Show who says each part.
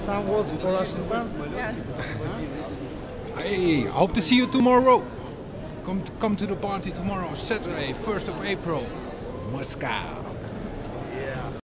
Speaker 1: some words for Russian fans?
Speaker 2: Yeah.
Speaker 3: Hey, hope to see you tomorrow. Come to the party tomorrow, Saturday, 1st of April, Moscow.